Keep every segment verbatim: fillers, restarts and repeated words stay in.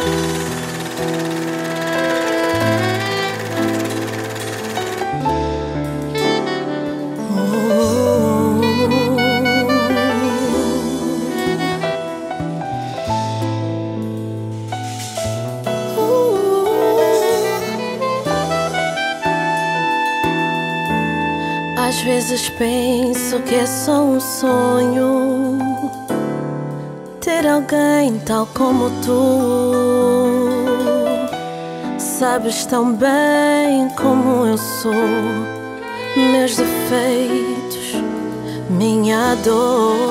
Às vezes penso que é só um sonho ter alguém tal como tu. Sabes tão bem como eu sou, meus defeitos, minha dor.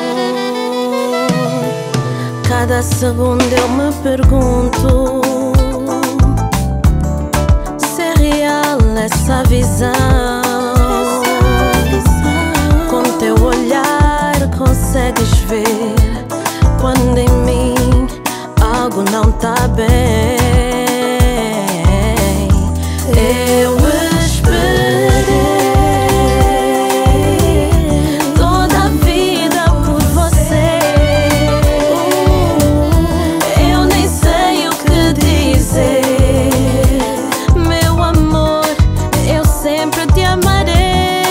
Cada segundo eu me pergunto se é real essa visão. Consegues ver quando em mim algo não tá bem. Eu esperei toda a vida por você. Eu nem sei o que dizer. Meu amor, eu sempre te amarei.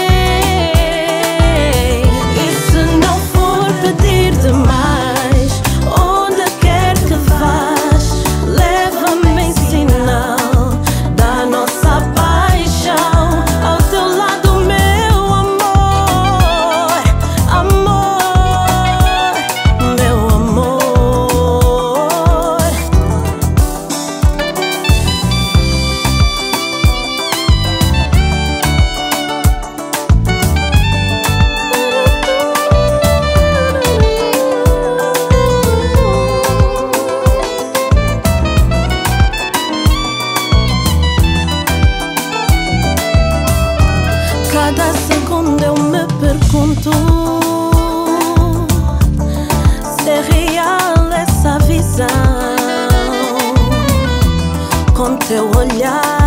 Cada segundo eu me pergunto se é real essa visão. Com teu olhar